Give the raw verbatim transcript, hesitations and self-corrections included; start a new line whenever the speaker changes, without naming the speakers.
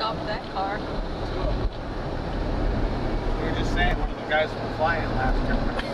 top of that car.
We were just saying one of the guys from flying last year.